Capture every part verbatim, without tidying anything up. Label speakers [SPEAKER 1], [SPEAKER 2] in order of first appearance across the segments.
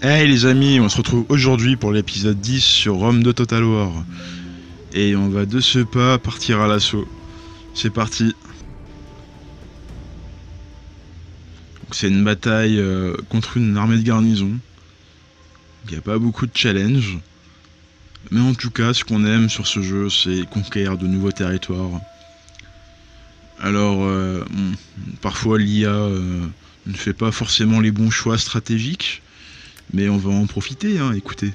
[SPEAKER 1] Hey les amis, on se retrouve aujourd'hui pour l'épisode dix sur Rome de Total War. Et on va de ce pas partir à l'assaut. C'est parti. C'est une bataille euh, contre une armée de garnison. Il n'y a pas beaucoup de challenge. Mais en tout cas, ce qu'on aime sur ce jeu, c'est conquérir de nouveaux territoires. Alors, euh, bon, parfois l'I A euh, ne fait pas forcément les bons choix stratégiques. Mais on va en profiter, hein, écoutez.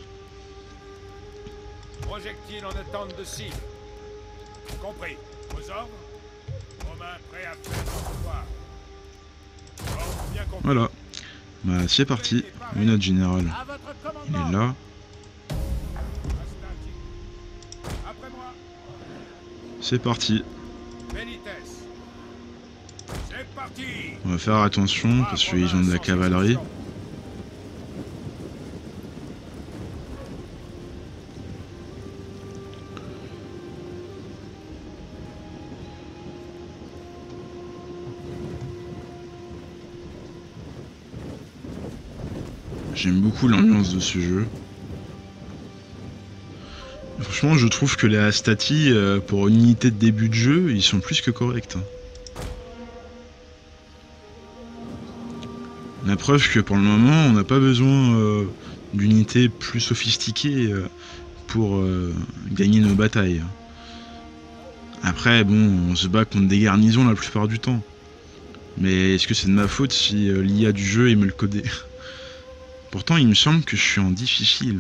[SPEAKER 2] Projectile en attente de cible. Compris. Aux ordres. Romain prêt à faire son devoir. Ordre bien compris.
[SPEAKER 1] Voilà. Bah, c'est parti. Oui, notre général.
[SPEAKER 2] À votre
[SPEAKER 1] Il
[SPEAKER 2] commandement.
[SPEAKER 1] est là.
[SPEAKER 2] Après moi.
[SPEAKER 1] C'est parti.
[SPEAKER 2] Benitez. C'est parti.
[SPEAKER 1] On va faire attention parce qu'ils ont de la cavalerie. J'aime beaucoup l'ambiance de ce jeu. Franchement, je trouve que les Hastati, euh, pour une unité de début de jeu, ils sont plus que corrects. La preuve que pour le moment, on n'a pas besoin euh, d'unités plus sophistiquées euh, pour euh, gagner nos batailles. Après, bon, on se bat contre des garnisons la plupart du temps. Mais est-ce que c'est de ma faute si euh, l'I A du jeu est mal codée? Pourtant, il me semble que je suis en difficile.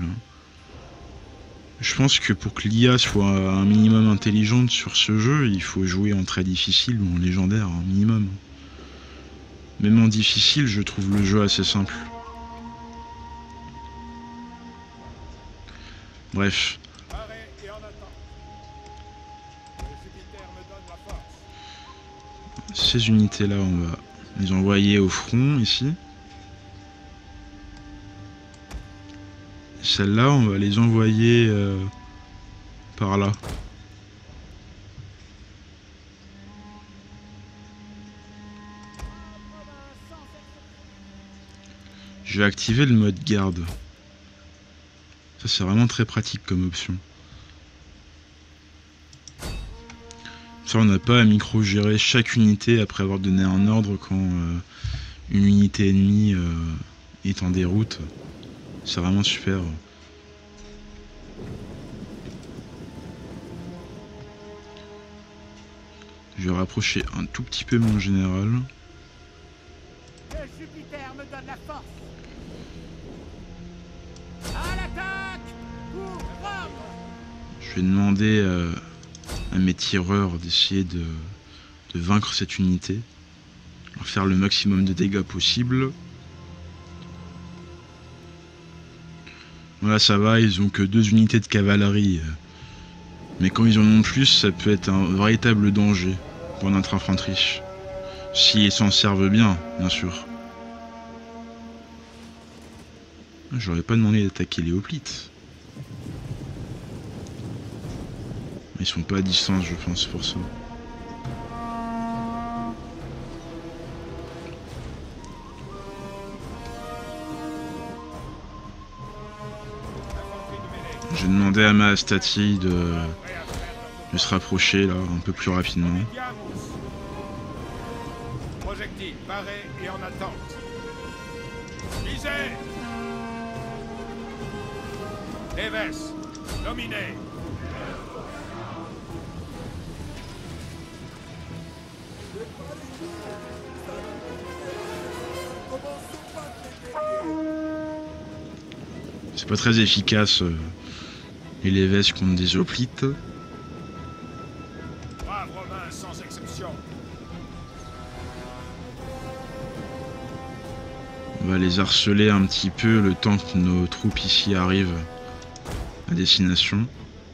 [SPEAKER 1] Je pense que pour que l'I A soit un minimum intelligente sur ce jeu, il faut jouer en très difficile ou en légendaire, un minimum. Même en difficile, je trouve le jeu assez simple. Bref.
[SPEAKER 2] Arrêt et en attente. Le Jupiter me donne la force.
[SPEAKER 1] Ces unités-là, on va les envoyer au front, ici. Celles-là, on va les envoyer euh, par là. Je vais activer le mode garde. Ça, c'est vraiment très pratique comme option. Ça, on n'a pas à micro-gérer chaque unité après avoir donné un ordre quand euh, une unité ennemie euh, est en déroute. C'est vraiment super. Je vais rapprocher un tout petit peu mon général.
[SPEAKER 2] Le Jupiter me donne la force. À l'attaque pour Rome.
[SPEAKER 1] Je vais demander euh, à mes tireurs d'essayer de, de vaincre cette unité. Leur faire le maximum de dégâts possible. Voilà, ça va, ils ont que deux unités de cavalerie. Mais quand ils en ont plus, ça peut être un véritable danger pour notre infanterie. S'ils s'en servent bien, bien sûr. J'aurais pas demandé d'attaquer les hoplites. Ils sont pas à distance, je pense, pour ça. J'ai demandé à ma Hastati de, de se rapprocher là un peu plus rapidement.
[SPEAKER 2] Projectile paré et en attente. Visez. Neves, nominé.
[SPEAKER 1] C'est pas très efficace euh, les Léves contre des hoplites.
[SPEAKER 2] Brave Romain sans exception.
[SPEAKER 1] On va les harceler un petit peu le temps que nos troupes ici arrivent à destination.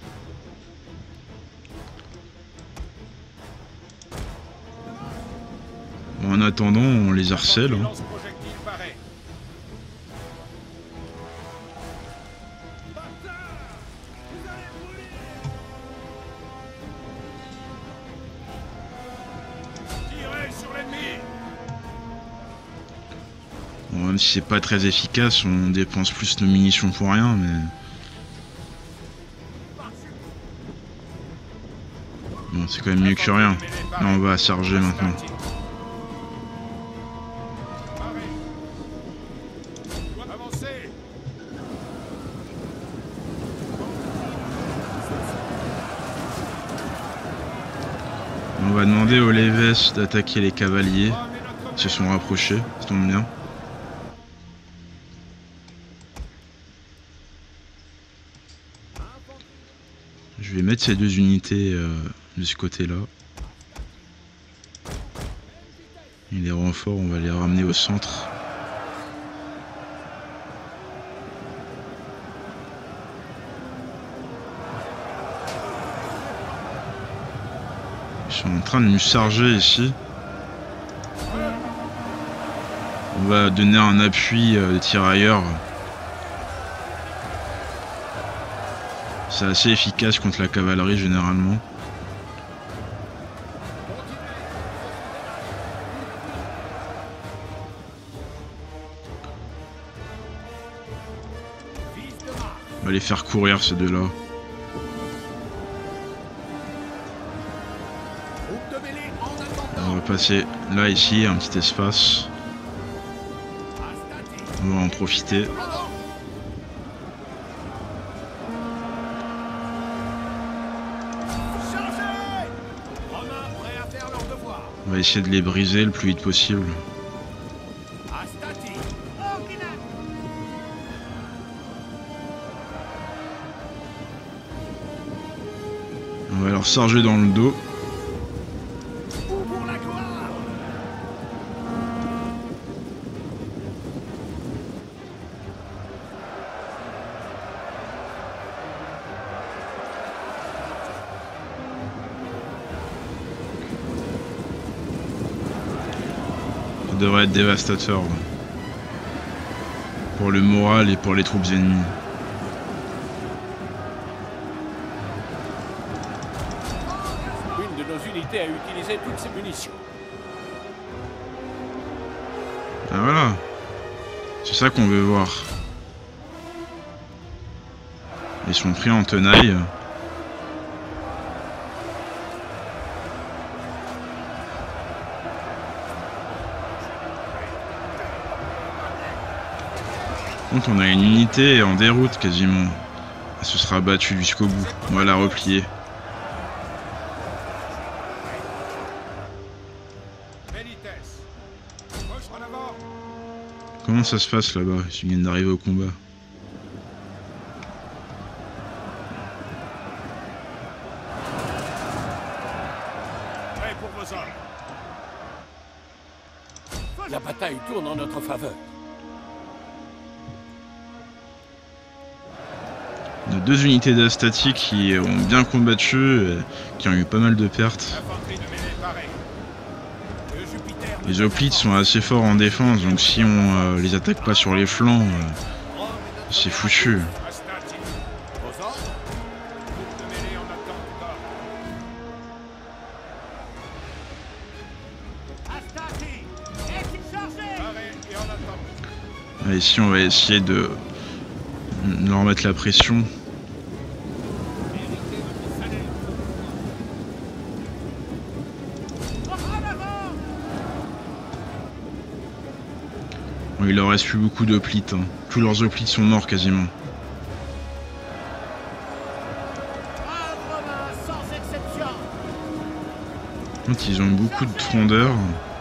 [SPEAKER 1] Bon, en attendant, on les harcèle. Hein.
[SPEAKER 2] Projectile paré. Tirez sur l'ennemi.
[SPEAKER 1] Même si c'est pas très efficace, on dépense plus nos munitions pour rien, mais... Bon, c'est quand même mieux que rien. Là, on va charger maintenant. On va demander aux Léves d'attaquer les cavaliers. Ils se sont rapprochés, ça tombe bien. Je vais mettre ces deux unités euh, de ce côté-là. Et les renforts, on va les ramener au centre. Ils sont en train de nous charger ici. On va donner un appui euh, de tirailleurs. C'est assez efficace contre la cavalerie généralement. On va les faire courir ces deux-là. On va passer là, ici, un petit espace. On va en profiter. On va essayer de les briser le plus vite possible. On va leur charger dans le dos. Ça devrait être dévastateur pour le moral et pour les troupes ennemies.
[SPEAKER 2] Une de nos unités a utilisé toutes ses munitions.
[SPEAKER 1] Ah voilà, c'est ça qu'on veut voir. Ils sont pris en tenaille. Donc on a une unité en déroute quasiment. Elle se sera battue jusqu'au bout. On va la replier. Comment ça se passe là-bas? Ils viennent d'arriver au combat.
[SPEAKER 2] La bataille tourne en notre faveur.
[SPEAKER 1] On a deux unités d'Astati qui ont bien combattu, qui ont eu pas mal de pertes. Les hoplites sont assez forts en défense, donc si on euh, les attaque pas sur les flancs, euh, c'est foutu. Ah, ici on va essayer de leur mettre la pression. Bon, il leur reste plus beaucoup d'hoplites, hein. Tous leurs hoplites sont morts quasiment. Donc, ils ont beaucoup de frondeurs.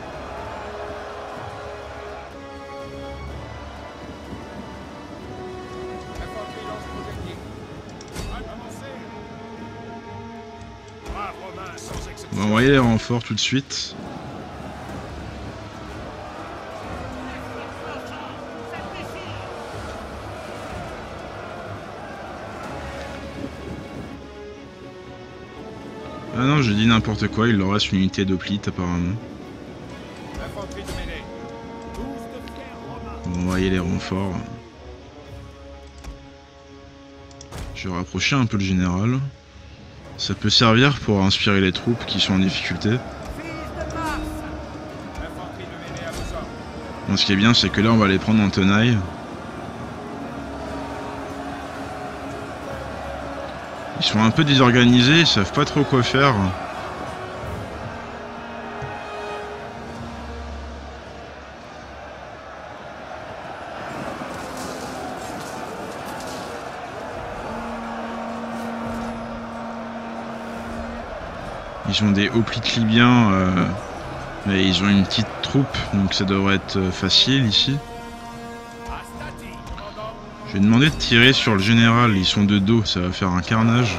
[SPEAKER 1] On va envoyer les renforts tout de suite. Ah non, j'ai dit n'importe quoi, il leur reste une unité d'hoplite apparemment. On va envoyer les renforts. Je vais rapprocher un peu le général. Ça peut servir pour inspirer les troupes qui sont en difficulté. Bon, ce qui est bien, c'est que là, on va les prendre en tenaille. Ils sont un peu désorganisés, ils savent pas trop quoi faire. Ils ont des hoplites libyens, euh, mais ils ont une petite troupe, donc ça devrait être facile ici. Je vais demander de tirer sur le général, ils sont de dos, ça va faire un carnage.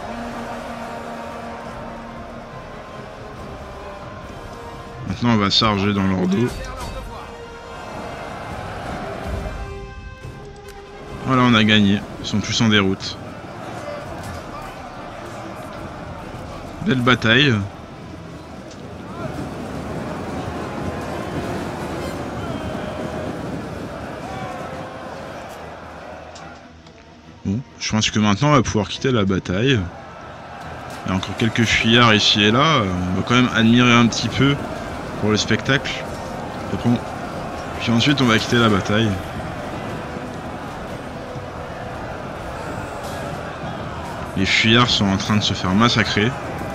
[SPEAKER 1] Maintenant on va charger dans leur dos. Voilà, on a gagné, ils sont tous en déroute. Belle bataille. Bon, je pense que maintenant on va pouvoir quitter la bataille. Il y a encore quelques fuyards ici et là. On va quand même admirer un petit peu pour le spectacle. Après, puis ensuite on va quitter la bataille. Les fuyards sont en train de se faire massacrer.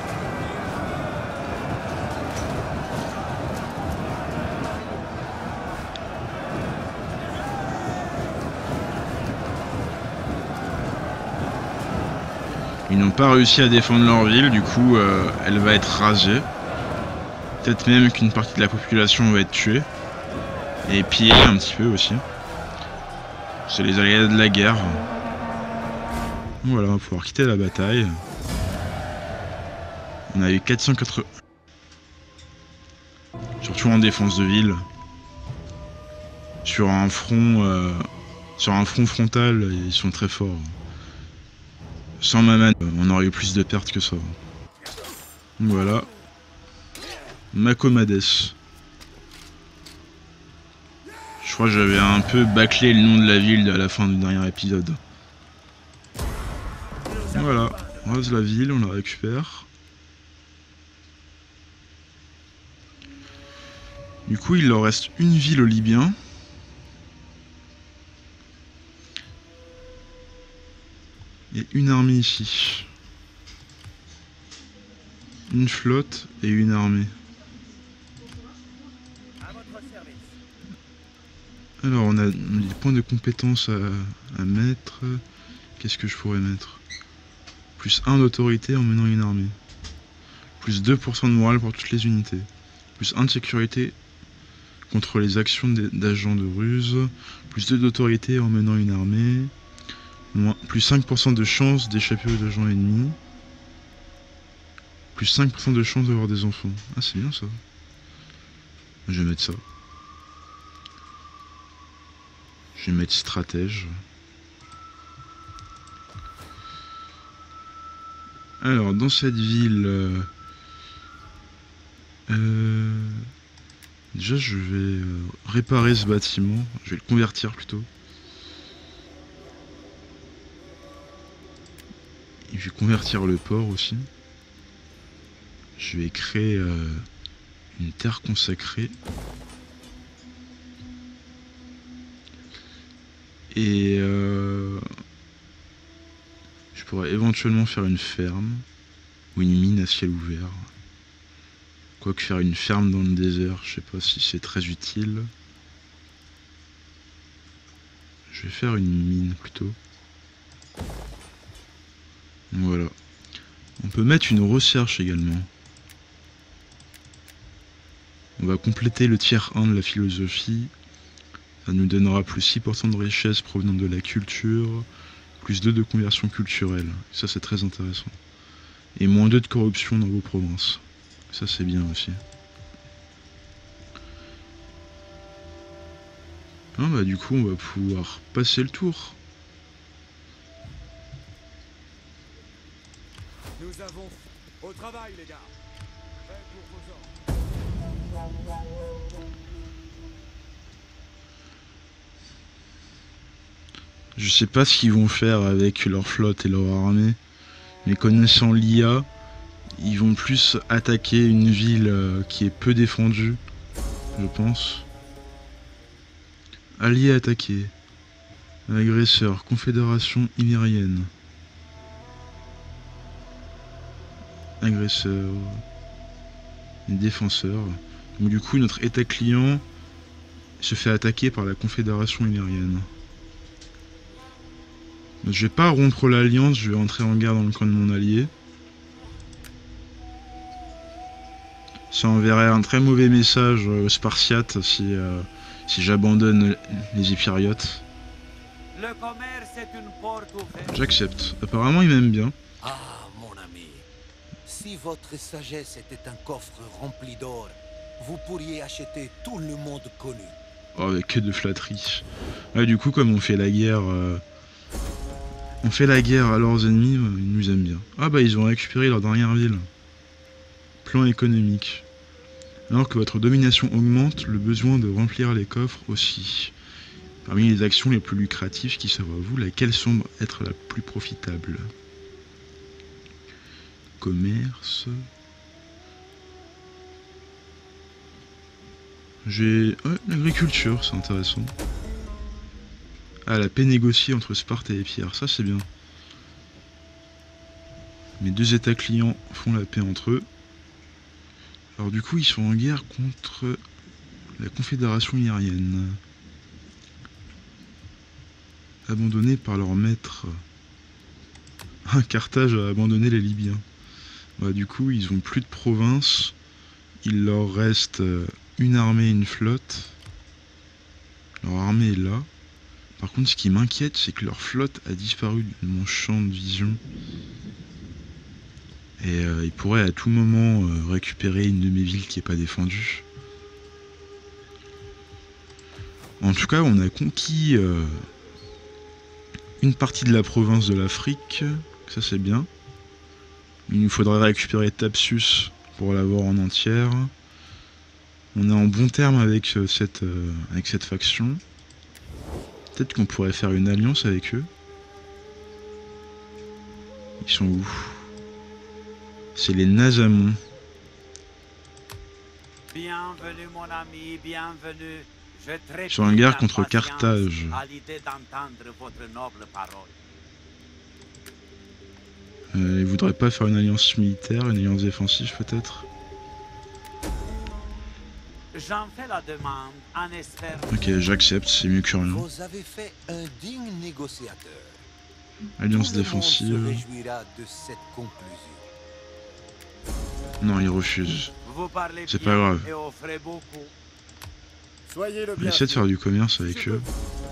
[SPEAKER 1] Ils n'ont pas réussi à défendre leur ville, du coup euh, elle va être rasée. Peut-être même qu'une partie de la population va être tuée. Et pillée un petit peu aussi. C'est les aléas de la guerre. Voilà, on va pouvoir quitter la bataille. On a eu quatre cent quatre-vingts. Surtout en défense de ville. Sur un front, euh, sur un front frontal, ils sont très forts. Sans Maman, on aurait eu plus de pertes que ça. Voilà. Macomades. Je crois que j'avais un peu bâclé le nom de la ville à la fin du dernier épisode. Voilà. On rase la ville, on la récupère. Du coup, il leur reste une ville aux Libyens. Et une armée ici. Une flotte et une armée. Alors on a des points de compétence à, à mettre. Qu'est-ce que je pourrais mettre? Plus un d'autorité en menant une armée. Plus deux pour cent de morale pour toutes les unités. Plus un de sécurité contre les actions d'agents de ruse. Plus deux d'autorité en menant une armée. Moins, plus cinq pour cent de chance d'échapper aux agents ennemis. Plus cinq pour cent de chance d'avoir des enfants. Ah, c'est bien ça. Je vais mettre ça. Je vais mettre stratège. Alors, dans cette ville... Euh, euh, déjà, je vais euh, réparer ce bâtiment. Je vais le convertir plutôt. Et je vais convertir le port aussi. Je vais créer euh, une terre consacrée. Et euh, je pourrais éventuellement faire une ferme ou une mine à ciel ouvert. Quoique faire une ferme dans le désert, je sais pas si c'est très utile. Je vais faire une mine plutôt. Voilà. On peut mettre une recherche également. On va compléter le tiers un de la philosophie. Ça nous donnera plus six pour cent de richesse provenant de la culture, plus deux de conversion culturelle. Ça c'est très intéressant. Et moins deux de corruption dans vos provinces. Ça c'est bien aussi. Ah bah du coup on va pouvoir passer le tour.
[SPEAKER 2] Nous avons au travail les gars. Prêt pour vos ordres.
[SPEAKER 1] Je sais pas ce qu'ils vont faire avec leur flotte et leur armée, mais connaissant l'I A, ils vont plus attaquer une ville qui est peu défendue, je pense. Alliés attaqués. Agresseur, confédération imérienne. Agresseur. Défenseur. Donc du coup notre état client se fait attaquer par la confédération imérienne. Donc, je vais pas rompre l'alliance, je vais entrer en guerre dans le camp de mon allié. Ça enverrait un très mauvais message aux Spartiates si, euh, si j'abandonne les Épiriotes.
[SPEAKER 3] Le commerce est une porte ouverte.
[SPEAKER 1] J'accepte. Apparemment il m'aime bien.
[SPEAKER 3] Ah, mon ami, si votre sagesse était un coffre rempli d'or, vous pourriez acheter tout le monde connu.
[SPEAKER 1] Oh, avec que de flatterie. Ouais, du coup, comme on fait la guerre... Euh, on fait la guerre à leurs ennemis, euh, ils nous aiment bien. Ah bah, ils ont récupéré leur dernière ville. Plan économique. Alors que votre domination augmente, le besoin de remplir les coffres aussi. Parmi les actions les plus lucratives qui s'offrent à vous, laquelle semble être la plus profitable? Commerce... J'ai... Ouais, l'agriculture, c'est intéressant. Ah, la paix négociée entre Sparte et les pierres, ça c'est bien. Mes deux états clients font la paix entre eux. Alors du coup, ils sont en guerre contre la confédération illyrienne. Abandonnés par leur maître. Ah, Carthage a abandonné les Libyens. Bah du coup, ils ont plus de province. Il leur reste... une armée et une flotte. Leur armée est là. Par contre, ce qui m'inquiète, c'est que leur flotte a disparu de mon champ de vision. Et euh, ils pourraient à tout moment euh, récupérer une de mes villes qui n'est pas défendue. En tout cas, on a conquis euh, une partie de la province de l'Afrique. Ça, c'est bien. Il nous faudrait récupérer Thapsus pour l'avoir en entière. On est en bon terme avec euh, cette, euh, avec cette faction. Peut-être qu'on pourrait faire une alliance avec eux. Ils sont où? C'est les Nasamons.
[SPEAKER 3] Bienvenue mon ami, bienvenue. Je
[SPEAKER 1] Ils sont en guerre contre Carthage.
[SPEAKER 3] à l'idée d'entendre votre noble parole.
[SPEAKER 1] Euh, ils voudraient pas faire une alliance militaire, une alliance défensive peut-être?
[SPEAKER 3] J'en fais la demande en espérant.
[SPEAKER 1] Ok, j'accepte, c'est mieux que rien.
[SPEAKER 3] Vous avez fait un digne négociateur.
[SPEAKER 1] Alliance
[SPEAKER 3] Tout le monde
[SPEAKER 1] défensive.
[SPEAKER 3] se réjouira de cette conclusion.
[SPEAKER 1] Non, ils refusent.
[SPEAKER 3] Vous parlez
[SPEAKER 1] C'est
[SPEAKER 3] bien
[SPEAKER 1] pas grave.
[SPEAKER 3] et offrez beaucoup.
[SPEAKER 2] Soyez le
[SPEAKER 1] On essaie de faire du commerce avec eux.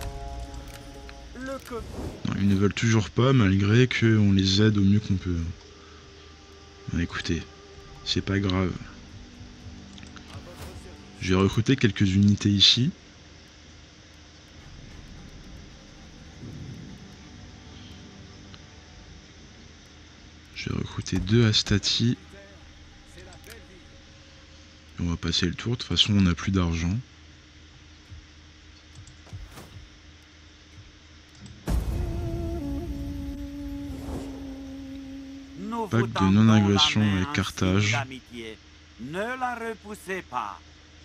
[SPEAKER 2] Le co-
[SPEAKER 1] Non, ils ne veulent toujours pas, malgré qu'on les aide au mieux qu'on peut. Bah, écoutez, c'est pas grave. J'ai recruté quelques unités ici. J'ai recruté deux Astati. On va passer le tour, de toute façon on n'a plus d'argent.
[SPEAKER 3] Nous
[SPEAKER 1] Pacte
[SPEAKER 3] vous
[SPEAKER 1] de
[SPEAKER 3] tendons
[SPEAKER 1] non-agression
[SPEAKER 3] la main
[SPEAKER 1] avec
[SPEAKER 3] en
[SPEAKER 1] Carthage.
[SPEAKER 3] signe d'amitié. Ne la repoussez pas.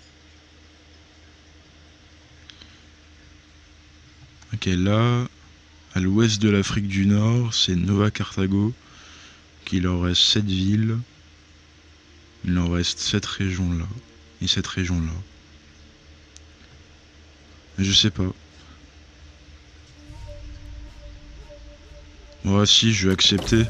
[SPEAKER 1] Ok, là, à l'ouest de l'Afrique du Nord, c'est Nova Carthago. Il leur reste sept villes. Il leur reste cette région-là. Et cette région-là. Mais je sais pas. Moi, si, je vais accepter.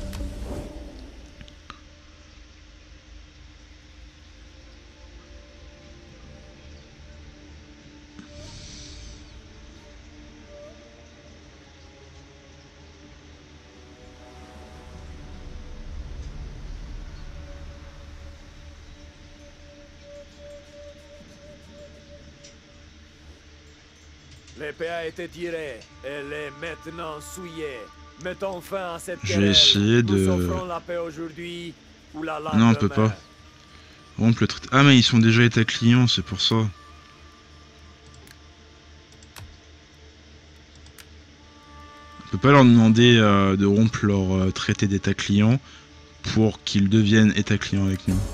[SPEAKER 2] L'épée a été tirée, elle est maintenant souillée. Mettons fin à cette
[SPEAKER 1] Je vais
[SPEAKER 2] querelle.
[SPEAKER 1] essayer de-
[SPEAKER 2] Nous offrons la paix aujourd'hui ou la
[SPEAKER 1] Non, on peut
[SPEAKER 2] lendemain.
[SPEAKER 1] pas. Rompre le traité. Ah, mais ils sont déjà état clients, c'est pour ça. On peut pas leur demander euh, de rompre leur euh, traité d'état client pour qu'ils deviennent état client avec nous.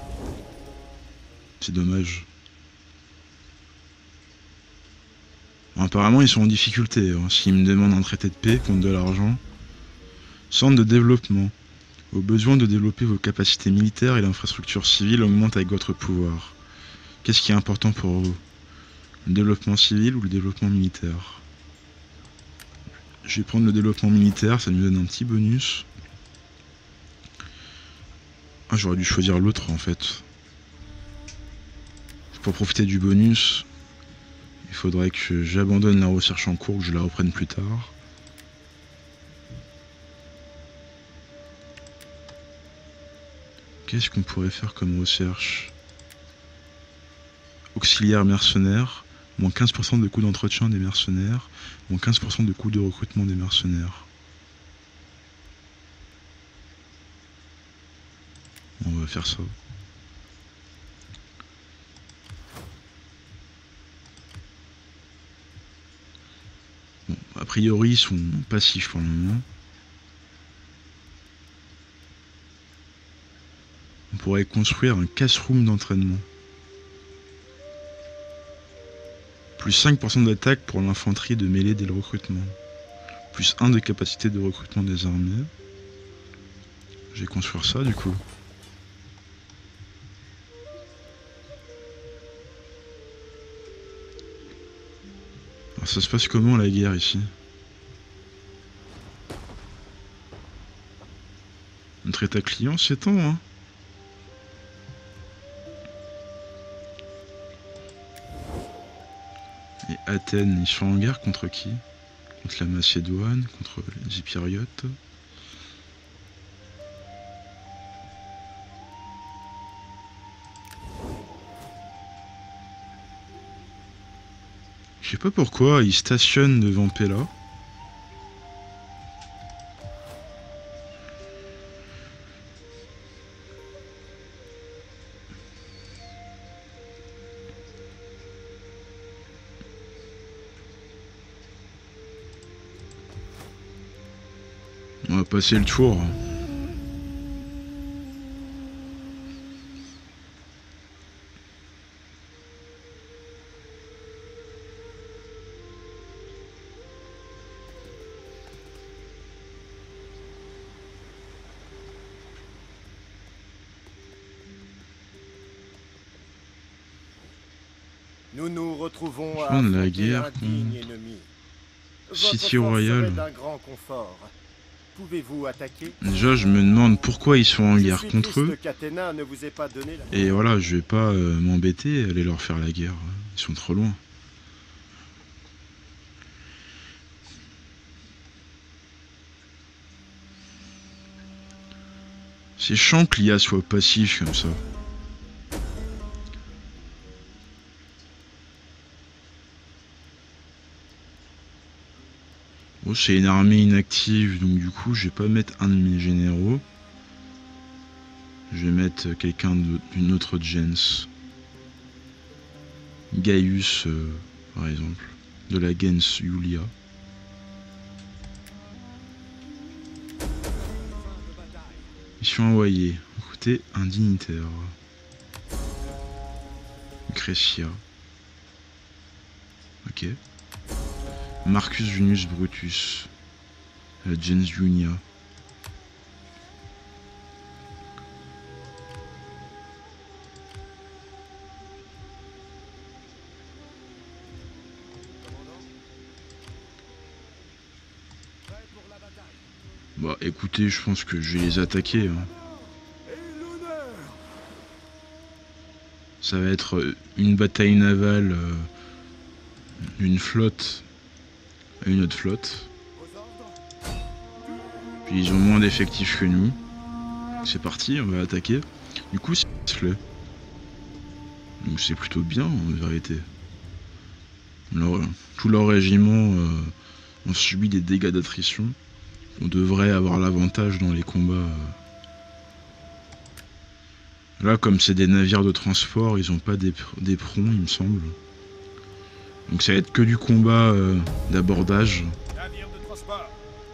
[SPEAKER 1] C'est dommage. Apparemment, ils sont en difficulté. Hein. S'ils me demandent un traité de paix contre de l'argent. Centre de développement. Au besoin de développer vos capacités militaires et l'infrastructure civile augmente avec votre pouvoir. Qu'est-ce qui est important pour vous? Le développement civil ou le développement militaire? Je vais prendre le développement militaire, ça nous donne un petit bonus. Ah, j'aurais dû choisir l'autre en fait. Pour profiter du bonus, il faudrait que j'abandonne la recherche en cours, que je la reprenne plus tard. Qu'est-ce qu'on pourrait faire comme recherche? Auxiliaire mercenaire, moins quinze pour cent de coûts d'entretien des mercenaires, moins quinze pour cent de coûts de recrutement des mercenaires. On va faire ça. Bon, a priori, ils sont passifs pour le moment. On pourrait construire un casse-room d'entraînement. Plus cinq pour cent d'attaque pour l'infanterie de mêlée dès le recrutement. Plus un de capacité de recrutement des armées. Je vais construire ça du coup. Alors ça se passe comment la guerre ici? Un traité client s'étend, hein. Et Athènes, ils sont en guerre contre qui? Contre la Macédoine, contre les Hypériotes. Je sais pas pourquoi ils stationnent devant Pella. On va passer le tour.
[SPEAKER 3] Nous nous retrouvons à
[SPEAKER 1] Fin de la
[SPEAKER 3] affronter
[SPEAKER 1] guerre
[SPEAKER 3] un digne
[SPEAKER 1] contre
[SPEAKER 3] ennemi.
[SPEAKER 1] City
[SPEAKER 3] Votre force
[SPEAKER 1] Royale.
[SPEAKER 3] serait d'un grand confort. Pouvez-vous attaquer?
[SPEAKER 1] Déjà, je me demande pourquoi ils sont en
[SPEAKER 3] Je
[SPEAKER 1] guerre
[SPEAKER 3] suis
[SPEAKER 1] contre
[SPEAKER 3] triste
[SPEAKER 1] eux.
[SPEAKER 3] qu'Athéna ne vous ait pas donné la...
[SPEAKER 1] Et voilà, je vais pas euh, m'embêter à aller leur faire la guerre. Ils sont trop loin. C'est chiant que l'I A soit passif comme ça. Bon, c'est une armée inactive, donc du coup, je vais pas mettre un de mes généraux. Je vais mettre quelqu'un d'une autre gens. Gaius, euh, par exemple. De la gens Iulia. Mission envoyée. Écoutez, un dignitaire. Crescia. Ok. Marcus Junius Brutus. La gens Junia. Bah écoutez, je pense que je vais les attaquer. Hein. Ça va être une bataille navale euh, d'une flotte à une autre flotte. Puis ils ont moins d'effectifs que nous. C'est parti, on va attaquer. Du coup, c'est fait. Donc c'est plutôt bien en vérité. Leur, tout leur régiment euh, ont subi des dégâts d'attrition. On devrait avoir l'avantage dans les combats. Là, comme c'est des navires de transport, ils n'ont pas d'éperons, il me semble. Donc ça va être que du combat euh, d'abordage.
[SPEAKER 2] Navire de transport.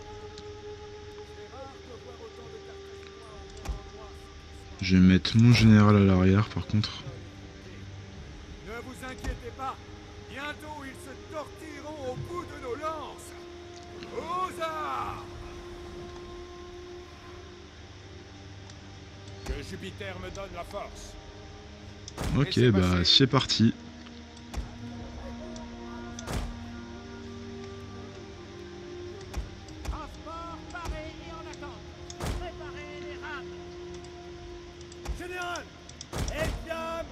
[SPEAKER 1] Je vais mettre mon général à l'arrière par contre.
[SPEAKER 2] Ne vous inquiétez pas. Bien Bientôt ils se tortilleront au bout de nos lances. Aux armes! Que Jupiter me donne la force.
[SPEAKER 1] Ok,
[SPEAKER 2] Laissez
[SPEAKER 1] bah
[SPEAKER 2] passer.
[SPEAKER 1] c'est parti.
[SPEAKER 4] Transport paré et en attente. Préparez les rames.
[SPEAKER 2] Général! Elfiam!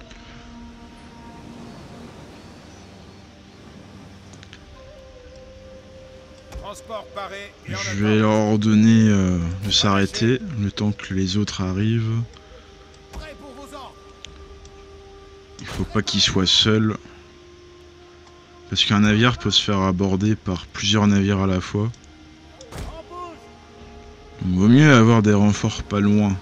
[SPEAKER 2] Transport paré et en
[SPEAKER 1] Je
[SPEAKER 2] attente.
[SPEAKER 1] vais leur ordonner euh, de s'arrêter le temps que les autres arrivent.
[SPEAKER 2] Prêt pour vos ordres.
[SPEAKER 1] Il faut pas qu'ils soient seuls. Parce qu'un navire peut se faire aborder par plusieurs navires à la fois.
[SPEAKER 4] En bouge.
[SPEAKER 1] Donc vaut mieux avoir des renforts pas loin.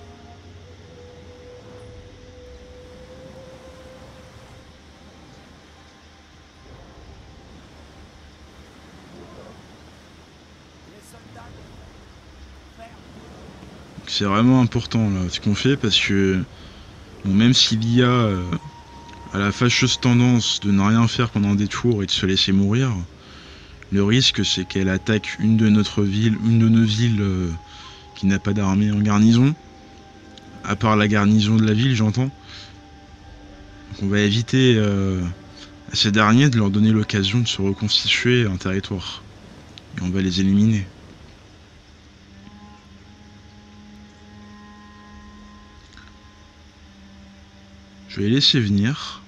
[SPEAKER 1] C'est vraiment important là ce qu'on fait parce que bon, même s'il y a euh, à la fâcheuse tendance de ne rien faire pendant des tours et de se laisser mourir, le risque c'est qu'elle attaque une de notre ville, une de nos villes euh, qui n'a pas d'armée en garnison, à part la garnison de la ville j'entends. Donc on va éviter euh, à ces derniers de leur donner l'occasion de se reconstituer un territoire et on va les éliminer. Je vais les laisser venir.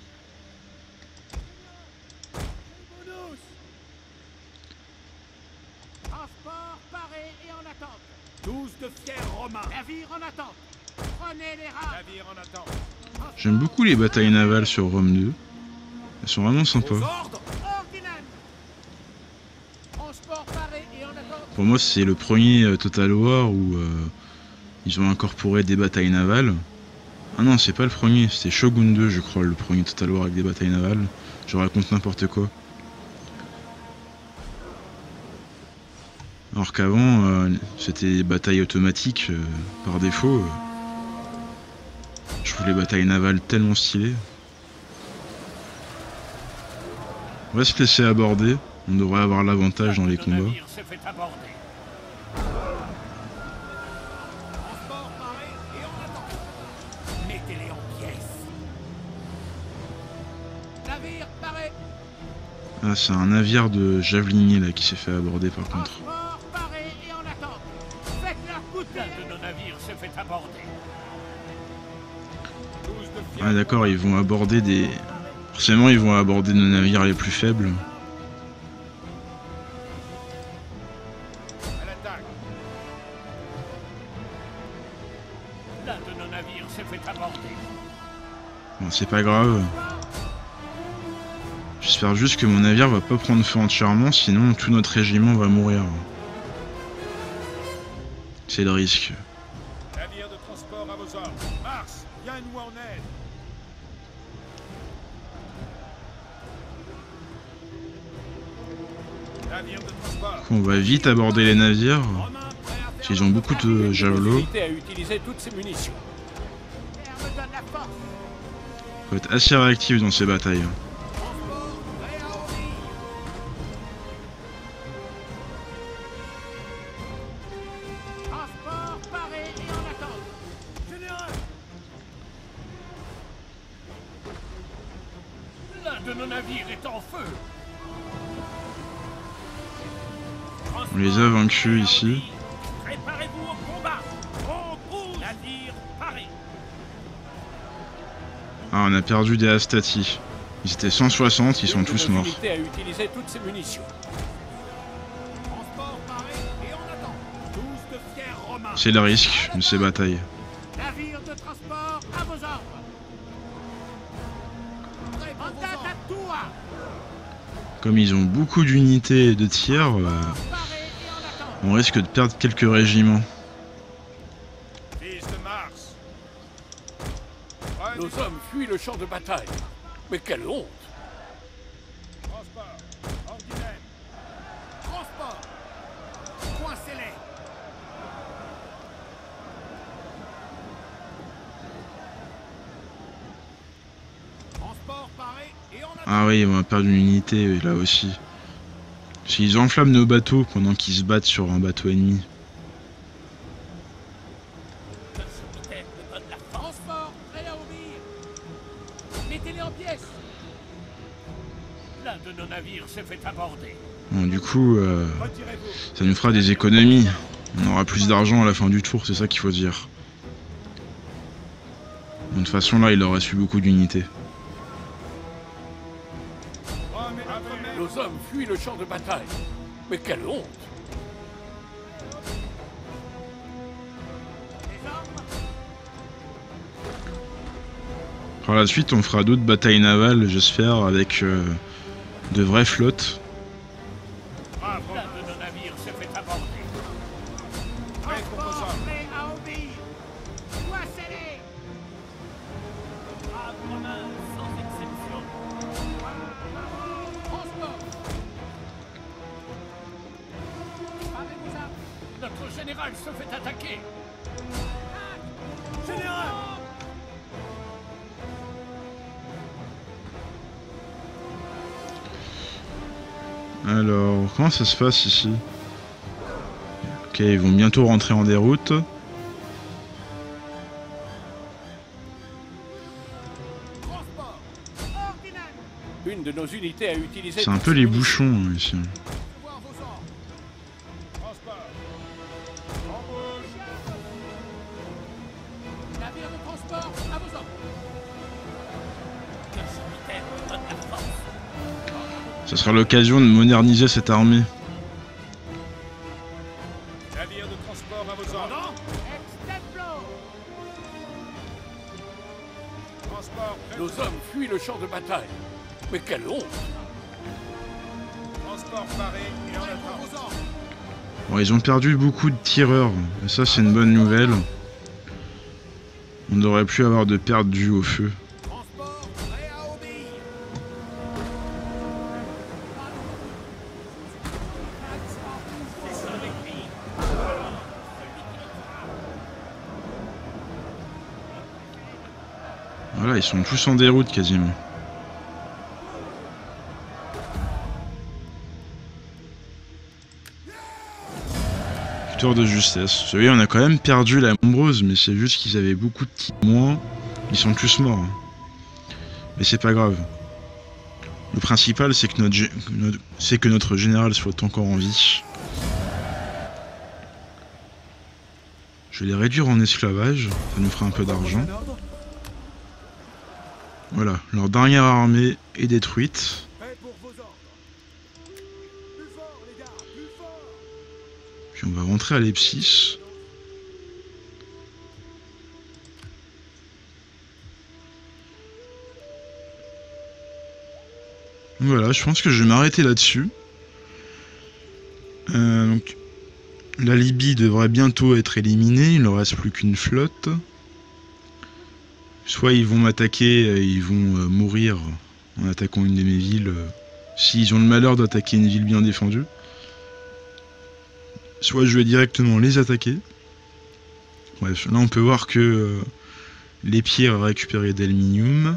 [SPEAKER 4] Transport paré et en attente.
[SPEAKER 2] douze de fiers romains.
[SPEAKER 4] Navire en attente. Prenez les rames.
[SPEAKER 2] Navire en attente.
[SPEAKER 1] J'aime beaucoup les batailles navales sur Rome deux. Elles sont vraiment
[SPEAKER 2] Aux
[SPEAKER 1] sympas.
[SPEAKER 2] ordres.
[SPEAKER 4] Ordinem. Transport paré et en attente.
[SPEAKER 1] Pour moi, c'est le premier euh, Total War où euh, ils ont incorporé des batailles navales. Ah non, c'est pas le premier, c'était Shogun deux, je crois, le premier Total War avec des batailles navales. Je raconte n'importe quoi. Alors qu'avant, euh, c'était des batailles automatiques euh, par défaut. euh. Je trouve les batailles navales tellement stylées. On va se laisser aborder. On devrait avoir l'avantage dans les combats.
[SPEAKER 4] Le navire s'est fait aborder.
[SPEAKER 2] Transport paré et en attente.
[SPEAKER 4] Mettez-les en pièces. Navire paré.
[SPEAKER 1] Ah, c'est un navire de javelinier là qui s'est fait aborder par contre.
[SPEAKER 4] Transport paré et en attente. Faites-leur goûter. L'un de nos navires s'est fait aborder.
[SPEAKER 2] douze de fiers.
[SPEAKER 1] Ah d'accord, ils vont aborder des... Forcément, ils vont aborder nos navires les plus faibles.
[SPEAKER 2] À l'attaque.
[SPEAKER 4] L'un de nos navires s'est fait aborder.
[SPEAKER 1] Bon, c'est pas grave. J'espère juste que mon navire va pas prendre feu entièrement, sinon tout notre régiment va mourir. C'est le risque.
[SPEAKER 2] Navire de transport à vos ordres. Mars, viens-nous en aide. Navire de transport.
[SPEAKER 1] On va vite aborder les navires.
[SPEAKER 2] Romains prêts à faire
[SPEAKER 1] Ils ont beaucoup de javelots.
[SPEAKER 4] à utiliser toutes ces munitions. Me donne la force.
[SPEAKER 1] Faut être assez réactif dans ces batailles.
[SPEAKER 2] transport prêt à obéir.
[SPEAKER 4] Transport paré et en attente.
[SPEAKER 2] Général,
[SPEAKER 4] L'un de nos navires est en feu.
[SPEAKER 1] On les a vaincus ici.
[SPEAKER 4] Préparez-vous au combat. On bouge. Navire paré.
[SPEAKER 1] Ah, on a perdu des Astati. Ils étaient cent soixante, ils sont tous morts.
[SPEAKER 4] à utiliser toutes ces munitions.
[SPEAKER 2] transport paré et en attente. douze de fiers romains.
[SPEAKER 1] C'est le risque de ces batailles.
[SPEAKER 4] Navire de transport à vos ordres.
[SPEAKER 2] Prêt pour vos
[SPEAKER 4] Mandate
[SPEAKER 2] ordres.
[SPEAKER 4] à toi.
[SPEAKER 1] Comme ils ont beaucoup d'unités de tiers, euh,
[SPEAKER 4] Paré et en attente.
[SPEAKER 1] on risque de perdre quelques régiments.
[SPEAKER 2] Fils de Mars. Prenez
[SPEAKER 4] Nos hommes fuient le champ de bataille. Mais quelle honte!
[SPEAKER 2] transport. Ordinaire. Transport. Coincez-les. Transport
[SPEAKER 4] Transport paré et en attente.
[SPEAKER 1] Ah oui, on va perdre une unité là aussi. S'ils enflamment nos bateaux pendant qu'ils se battent sur un bateau ennemi.
[SPEAKER 4] Transport prêt à obéir. Mettez-les en pièces. L'un de nos navires s'est fait aborder.
[SPEAKER 1] Bon, du coup, euh,
[SPEAKER 2] Retirez-vous.
[SPEAKER 1] ça nous fera des économies. On aura plus d'argent à la fin du tour, c'est ça qu'il faut dire. De toute façon, là, il leur reste plus beaucoup d'unités.
[SPEAKER 2] Remets votre main.
[SPEAKER 4] Nos hommes fuient le champ de bataille. Mais quelle honte!
[SPEAKER 1] Par la suite, on fera d'autres batailles navales, j'espère, avec euh, de vraies flottes.
[SPEAKER 2] Bravo.
[SPEAKER 4] L'un de nos navires s'est fait aborder.
[SPEAKER 2] Prêt pour vos ordres.
[SPEAKER 4] Prêt à obéir. Poissez-les. À vos mains, sans exception. Transport. Parez vos armes. Notre général se fait attaquer. Général.
[SPEAKER 1] Alors, comment ça se passe ici? Ok, ils vont bientôt rentrer en déroute.
[SPEAKER 4] Transport. Ordinal. Une de nos unités a utilisé...
[SPEAKER 1] C'est un peu les bouchons hein, ici.
[SPEAKER 4] Voir vos ordres.
[SPEAKER 2] Transport. Embauche.
[SPEAKER 4] Navire de transport, à vos ordres. Notre capitaine donne la force.
[SPEAKER 1] Ça sera l'occasion de moderniser cette armée.
[SPEAKER 2] Navire de transport à vos ordres. Transport prêt.
[SPEAKER 4] Nos hommes fuient le champ de bataille. Mais quelle honte!
[SPEAKER 2] Transport paré et en attente.
[SPEAKER 1] Bon, ils ont perdu beaucoup de tireurs. Et ça, c'est une bonne nouvelle. On n'aurait plus avoir de pertes dues au feu.
[SPEAKER 4] Transport prêt à obéir.
[SPEAKER 1] Voilà, ils sont tous en déroute quasiment. Victoire de justesse. Vous savez, on a quand même perdu la nombreuse, mais c'est juste qu'ils avaient beaucoup de témoins. Ils sont tous morts. hein. Mais c'est pas grave. Le principal, c'est que notre, gé- notre- c'est que notre général soit encore en vie. Je vais les réduire en esclavage. Ça nous fera un peu d'argent. Voilà, leur dernière armée est détruite.
[SPEAKER 2] Prêt pour vos ordres. Plus fort, les gars, plus fort.
[SPEAKER 1] Puis on va rentrer à Lepsis. Voilà, je pense que je vais m'arrêter là-dessus. Euh, donc, la Libye devrait bientôt être éliminée, il ne leur reste plus qu'une flotte. Soit ils vont m'attaquer et ils vont euh, mourir en attaquant une de mes villes, euh, s'ils ont le malheur d'attaquer une ville bien défendue. Soit je vais directement les attaquer. Bref, là on peut voir que euh, l'Épire a récupéré d'aluminium.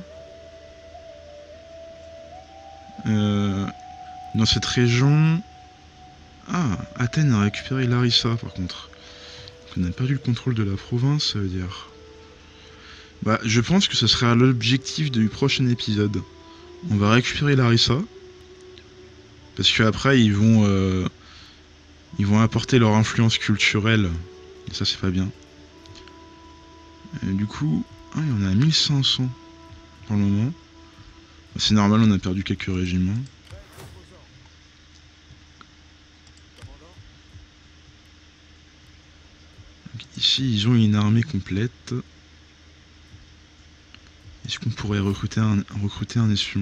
[SPEAKER 1] Euh, dans cette région... Ah, Athènes a récupéré Larissa par contre. On a perdu le contrôle de la province, ça veut dire... Bah, je pense que ce sera l'objectif du prochain épisode. On va récupérer Larissa. Parce qu'après, ils vont... Euh, ils vont apporter leur influence culturelle. Et ça, c'est pas bien. Et du coup... Ah, il y en a mille cinq cents pour le moment. C'est normal, on a perdu quelques régiments. Donc, ici, ils ont une armée complète. Est-ce qu'on pourrait recruter un, recruter un espion?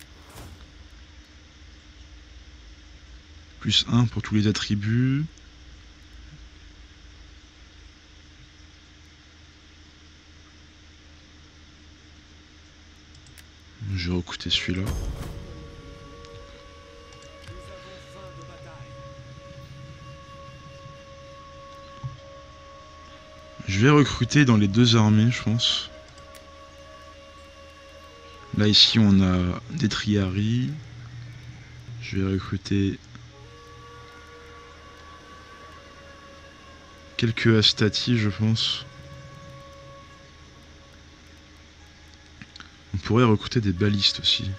[SPEAKER 1] Plus un pour tous les attributs. Je vais recruter celui-là. Je vais recruter dans les deux armées, je pense. Là ici on a des triaries. Je vais recruter quelques Astati, je pense. On pourrait recruter des balistes aussi.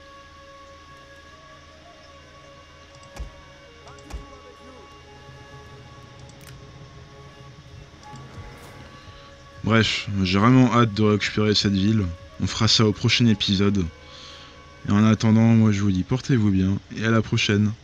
[SPEAKER 1] Bref, j'ai vraiment hâte de récupérer cette ville. On fera ça au prochain épisode. Et en attendant, moi je vous dis portez-vous bien et à la prochaine.